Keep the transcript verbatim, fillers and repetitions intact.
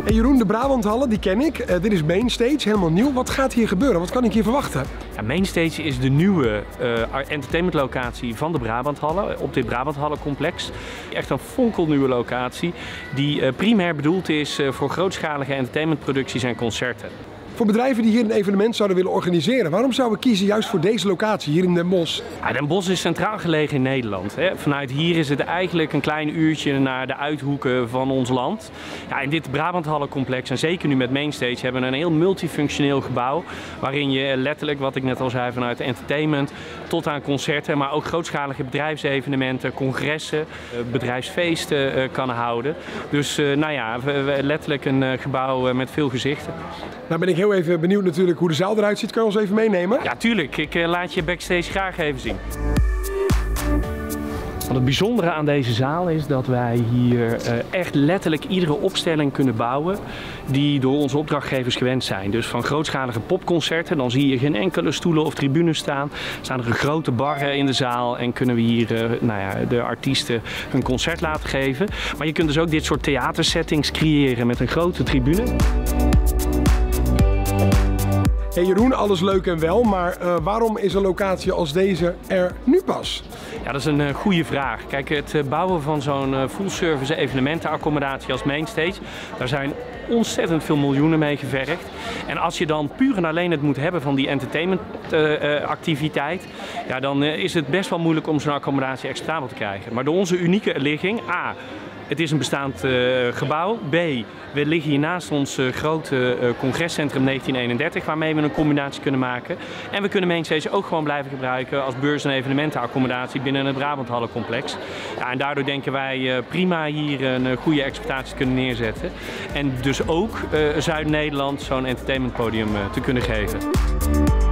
Hey Jeroen, de Brabanthallen, die ken ik. Uh, dit is Mainstage, helemaal nieuw. Wat gaat hier gebeuren? Wat kan ik hier verwachten? Ja, Mainstage is de nieuwe uh, entertainmentlocatie van de Brabanthallen op dit Brabanthallencomplex. Echt een fonkelnieuwe locatie die uh, primair bedoeld is uh, voor grootschalige entertainmentproducties en concerten. Voor bedrijven die hier een evenement zouden willen organiseren, waarom zouden we kiezen juist voor deze locatie hier in Den Bosch? Ja, Den Bosch is centraal gelegen in Nederland. Hè. Vanuit hier is het eigenlijk een klein uurtje naar de uithoeken van ons land. Ja, in dit Brabanthallencomplex, en zeker nu met Mainstage, hebben we een heel multifunctioneel gebouw. Waarin je letterlijk, wat ik net al zei, vanuit entertainment tot aan concerten, maar ook grootschalige bedrijfsevenementen, congressen, bedrijfsfeesten kan houden. Dus nou ja, letterlijk een gebouw met veel gezichten. Nou ben ik heel even benieuwd natuurlijk hoe de zaal eruit ziet. Kan je ons even meenemen? Ja, tuurlijk. Ik uh, laat je backstage graag even zien. Wat het bijzondere aan deze zaal is dat wij hier uh, echt letterlijk iedere opstelling kunnen bouwen die door onze opdrachtgevers gewend zijn. Dus van grootschalige popconcerten, dan zie je geen enkele stoelen of tribunes staan. Staan er grote barren in de zaal en kunnen we hier uh, nou ja, de artiesten hun concert laten geven. Maar je kunt dus ook dit soort theatersettings creëren met een grote tribune. Hey Jeroen, alles leuk en wel, maar uh, waarom is een locatie als deze er nu pas? Ja, dat is een uh, goede vraag. Kijk, het uh, bouwen van zo'n uh, full-service evenementenaccommodatie als Mainstage, daar zijn ontzettend veel miljoenen mee gevergd. En als je dan puur en alleen het moet hebben van die entertainmentactiviteit, uh, uh, ja, dan uh, is het best wel moeilijk om zo'n accommodatie acceptabel te krijgen. Maar door onze unieke ligging, A, het is een bestaand uh, gebouw. B, we liggen hier naast ons uh, grote uh, congrescentrum negentien eenendertig, waarmee we een combinatie kunnen maken. En we kunnen Mainstage ook gewoon blijven gebruiken als beurs- en evenementenaccommodatie binnen het Brabanthallencomplex. Ja, en daardoor denken wij uh, prima hier een uh, goede exploitatie te kunnen neerzetten. En dus ook uh, Zuid-Nederland zo'n entertainmentpodium uh, te kunnen geven.